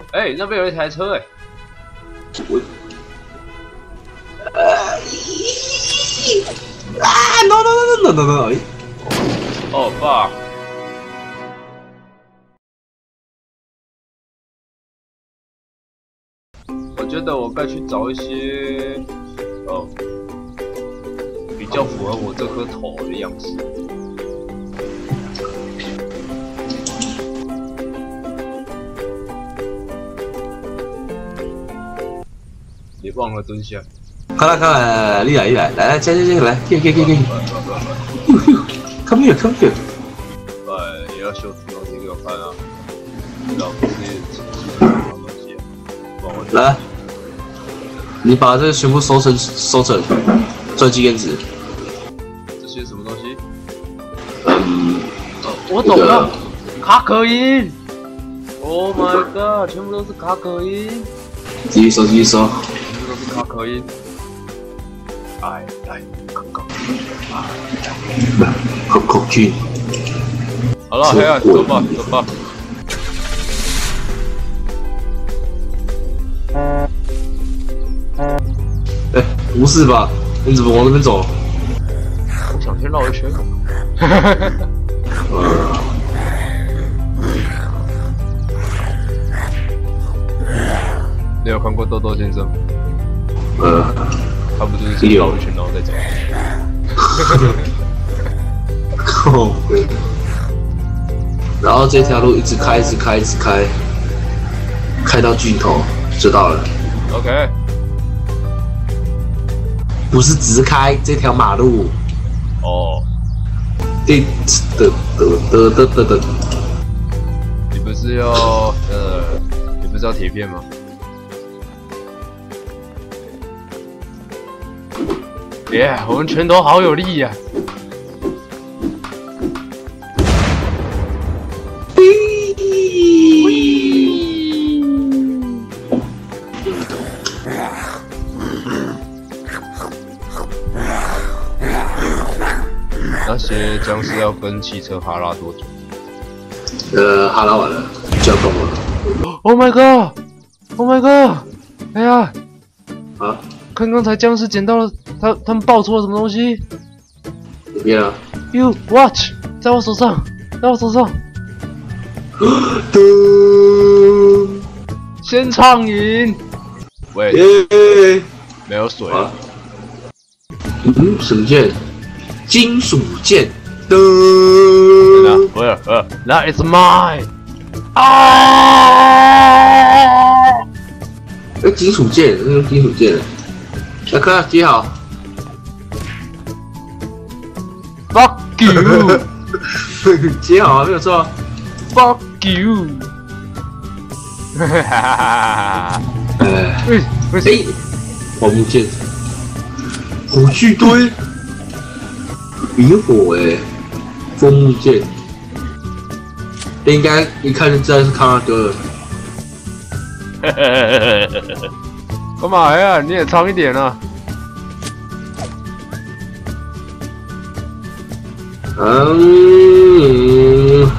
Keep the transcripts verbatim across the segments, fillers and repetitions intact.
哎、欸，那边有一台车哎、欸。 我。啊 ！No no no no no no no！ 哦爸。我觉得我该去找一些，呃，比较符合我这颗头的样式。别忘了蹲下。 快来快来，你来你来，来来，进进进来，进进进进。Come here come here。 哎，也要秀出东西给我看啊！然后不是什么东西啊？帮我来。 你把这全部收成收成，赚经验值。 这些什么东西？ 嗯， 哦、我懂了，卡可因。Oh my god， 全部都是卡可因。 继续收，继续收。 全部都是卡可因。哎，来，刚刚。 来，口口菌。 好了，黑暗，走吧，走吧。 哎，不是吧？你怎么往那边走？ 我想先绕一圈。你有看过豆豆先生吗？ 呃， 他不就是先绕一圈然后再走？ 靠！然后这条路一直开，一直开，一直开，开到尽头就到了。 OK。 不是直开这条马路哦， 对的的的的的的， 你不是要呃，你不是要铁片吗？耶、yeah, ，我们拳头好有力呀、啊！那些僵尸要跟汽车哈拉多久？ 呃，哈拉完了就要动了。 Oh my god! Oh my god! 哎呀！ 啊！ 看刚才僵尸捡到了，他他们爆出了什么东西？ 哪边啊 ？You watch， 在我手上，在我手上。 噔！ 先畅饮。喂， 耶！ 没有水。 啊、嗯，什么剑？金属剑。噔！ 不是，呃 ，That is mine。啊！ 哎，金属剑，那用金属剑。来，快接好。 Fuck you！ 接好，没有错。 Fuck you！ 哈哈哈哈哈！哎，不是， 黄木剑，火炬堆，明火哎、欸，枫木剑，应该一看就知道是康拉哥了。 干嘛呀？你也长一点啊！ 嗯。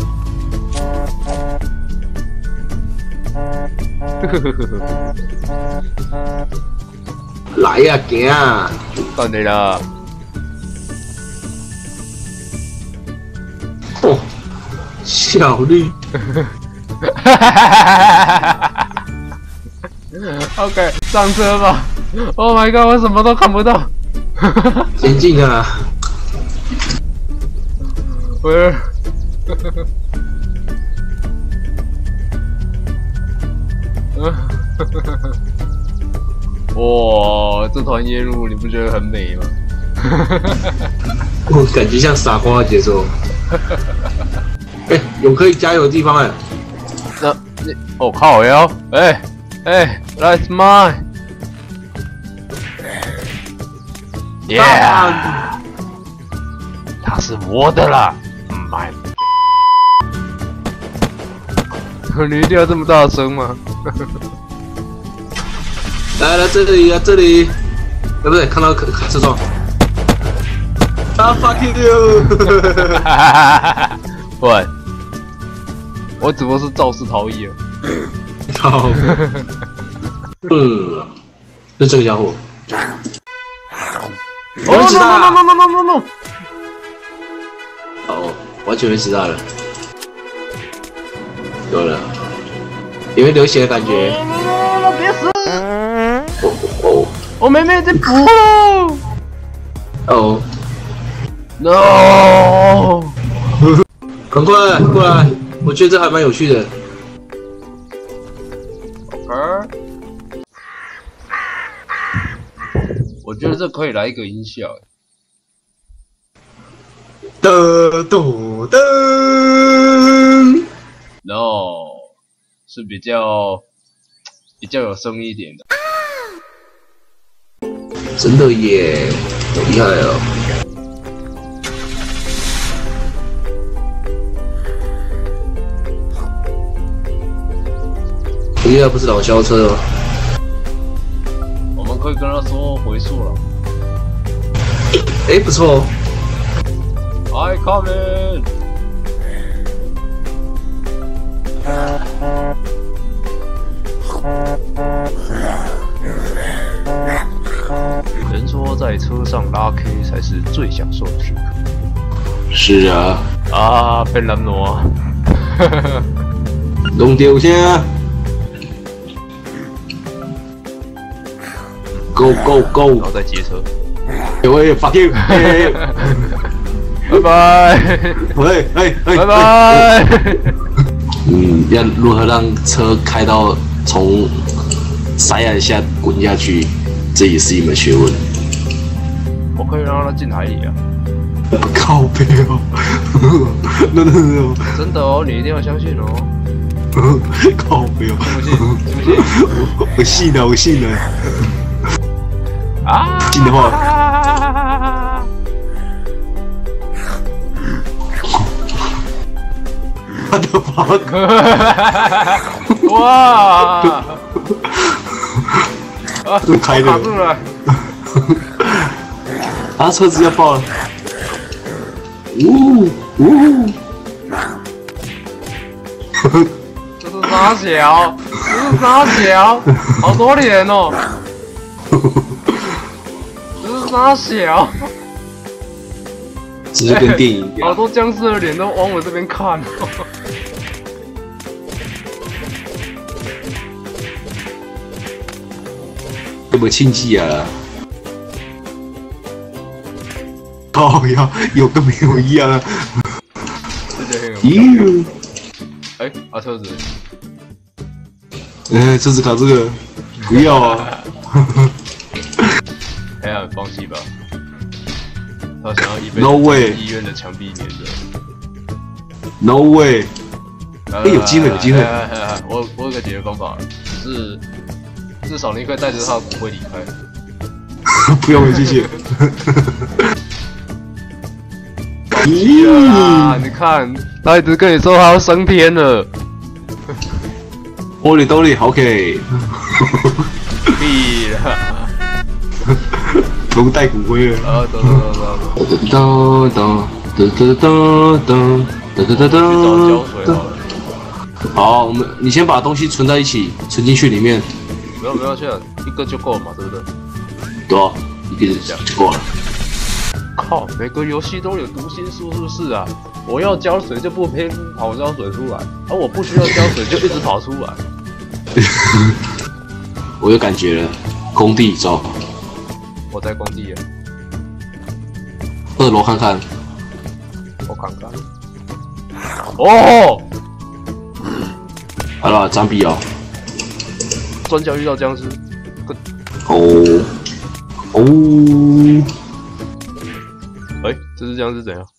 来呀，行啊！ 到你了。 哦，小绿。 OK， 上车吧。Oh my god， 我什么都看不到。 前进啊！ 我。哇，这团烟雾你不觉得很美吗？ 我感觉像傻瓜的节奏。哎、欸，有可以加油的地方哎、欸。 那你哦靠腰，哎哎 ，That's mine。Yeah， 它是我的啦。买。你一定要这么大声吗？ 来来这里啊这里，哎不对，看到车窗。啊 fuck you！ 喂，我只不过是肇事逃逸了。 靠！嗯，就这个家伙。我们知道了。 no no no no no！ 哦，完全没知道了。有了，有没有流血的感觉？ 别死！ 哦哦我妹妹在补了。 哦 ！No！ 赶快过来，我觉得这还蛮有趣的。 OK。我觉得这可以来一个音效。 噔噔噔 ！No， 是比较比较有声一点的。 真的耶，好厉害哦！应该不是老校车哦。 我们可以跟他说回溯了。 哎、欸，不错哦。 I coming。人说在车上拉 K 才是最享受的时刻。 是啊。 啊，被蓝挪。 弄丢先啊 ！Go go go！ 然后再接车。 喂 ，fuck you！ 拜拜。 喂，哎哎， 拜拜。 嗯，要如何让车开到从山崖下滚下去，这也是一门学问。 我可以让它进海里啊！ 靠背哦，no no no！ 真的哦，你一定要相信哦。 靠背哦， 信不信？信不信？ 我信了，我信了。 啊！ 信的话。我的妈！ 哇！啊， 开的卡住了。 啊，车子要爆了！呜呜！ 这是啥小？这是啥小？好多脸哦！这是啥小？ 只是跟电影一样。 好多僵尸的脸都往我这边看。 这么亲戚啊！靠呀，有跟没有一样啊！咦？ 哎，啊车子。 哎，车子搞这个，不要啊！ 黑暗放弃吧。他想要一辈 No way 医院的墙壁粘着。 No way！ 哎、欸，有机会，有机会。 我我有个解决方法，是至少你可以带着他的骨灰离开。 不用了，谢谢。 咦啊！你看，他一直跟你说他要升天了。 我里兜里 OK。 屁啦！ 不用带骨灰了。 啊，走走走走。噔噔噔噔噔噔噔噔噔。 去找胶水好了。 好，我们你先把东西存在一起，存进去里面。 没有没有，现在一个就够了嘛，对不对？ 对啊，一个就够了。 靠，每个游戏都有读心术是不是啊？我要胶水就不偏跑胶水出来，而我不需要胶水就一直跑出来。 我有感觉了，工地走。 我在工地啊。 二楼看看。 我看看。哦。 好了，张笔哦。 转角遇到僵尸。 哦。哦。 哎、欸，这只僵尸怎样？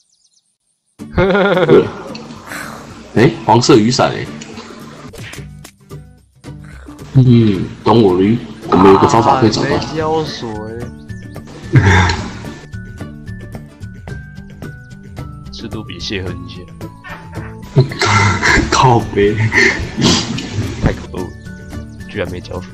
哎、欸，黄色雨伞哎。嗯，懂我驴，我们有个方法可以找到。 没胶水。尺度比谢和一些。 靠背。 太可恶了，居然没胶水。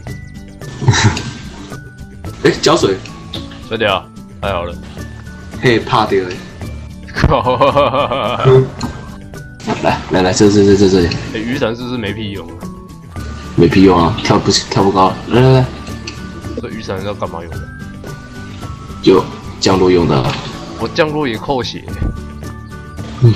哎、欸，胶水。 水屌，太好了。 嘿，怕掉哎！ 靠！ 来来来，这这这这这里。 哎，雨伞是不是没屁用？ 没屁用啊，跳不跳不高。来来来， 这雨伞要干嘛用的？ 就降落用的、啊。 我降落也扣血。 嗯。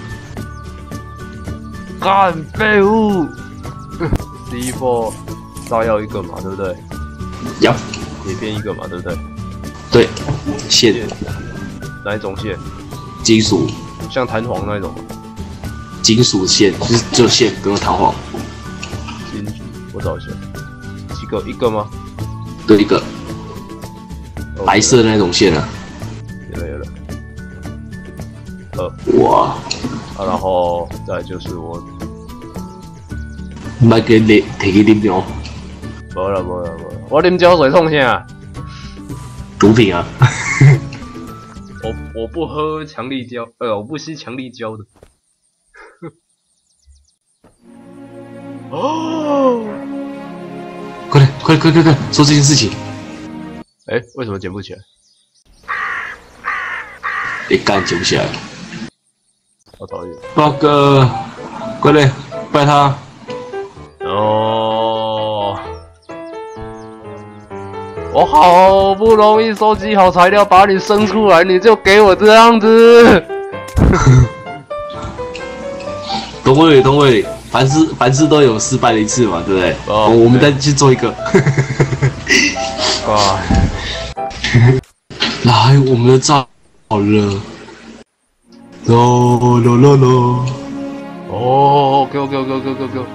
干废物 ！C 四炸药一个嘛，对不对？ 要。 也变一个嘛，对不对？ 对。线。 哪一种线？ 金属。 像弹簧那种。 金属线，就是就线不用弹簧。 金属，我找一下。几个？一个吗？ 对，一个。白色的那种线啊。 有了有了。呃。 哇。 啊，然后再就是我。 唔给你提起啉酒。 无啦无啦无啦，我啉胶水创啥？ 毒品啊！ 我我不喝强力胶，呃，我不吸强力胶的。哦！ 快点快点快点快点说这件事情！ 哎、欸，为什么捡不起来？ 你干捡不起来？ 我讨厌。 报哥，快点拜他。 哦，我好不容易收集好材料把你生出来，你就给我这样子。 don't worry don't worry， 凡事凡事都有失败的一次嘛，对不对？哦，我们再去做一个。 哇！ 来，我们的炸好了。咯咯咯咯。 哦，给我给我给我给我给我给我。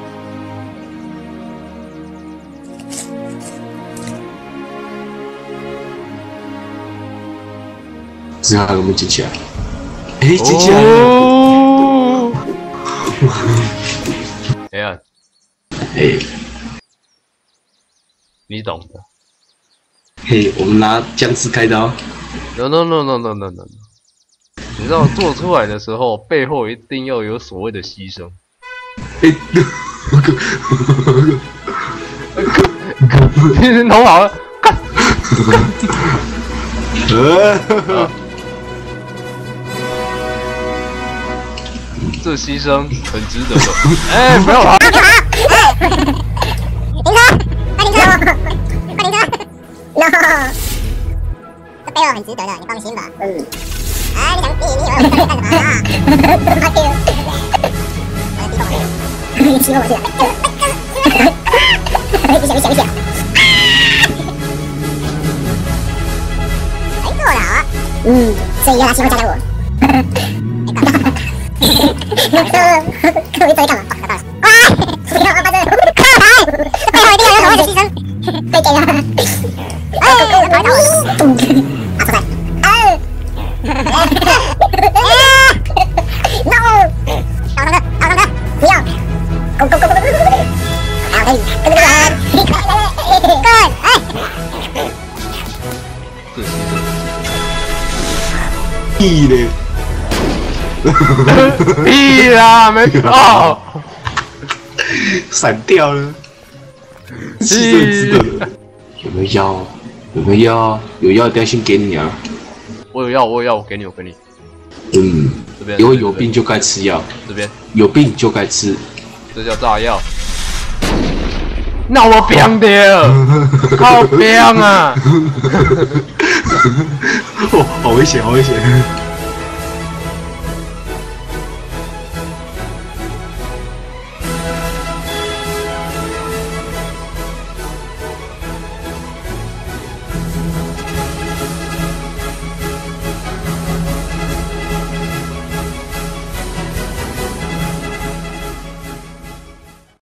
只看有没有捡起来。哎、欸，捡起来了！ 哦、哎呀， 哎， 你懂的。 嘿，我们拿僵尸开刀。 No no no no no no no。你知道做出来的时候，背后一定要有所谓的牺牲。 哎， 你头好了，干！啊这牺牲很值得的。哎、欸，不要跑！停车！快停车！快停车 ！No， 这背后很值得的，你放心吧。嗯。哎，你想你你以为我在干什么啊？阿 Q， 我的地方，你欺负我去了。你想你想你想。哎，够了啊。嗯，所以要他喜欢加加我。各位在干嘛？快！不要把这靠台，背后一定要有所谓的牺牲。被给了。哎，跑到我。打出来。哎。No！ 倒上车，倒上车，不要。Go go go go go go go！ 好，可以，跟着这个人。Good！ 哎。屁嘞！屁啦，没哦， 闪掉了，是很值得的。有没有药？有没有药？有药一定要先给你啊！ 我有药，我有药，我给你，我给你。 嗯， 这边， 因为有病就该吃药。 这边有病就该吃， 这叫炸药。那我扁掉，好扁啊！ 哦，好危险，好危险。